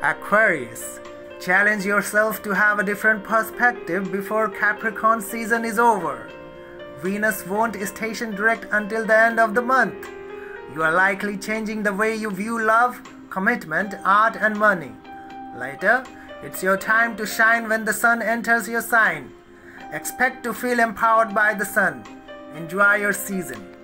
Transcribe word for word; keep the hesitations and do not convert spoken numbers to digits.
Aquarius, challenge yourself to have a different perspective before Capricorn season is over. Venus won't station direct until the end of the month. You are likely changing the way you view love, commitment, art and money. Later, it's your time to shine when the sun enters your sign. Expect to feel empowered by the sun. Enjoy your season.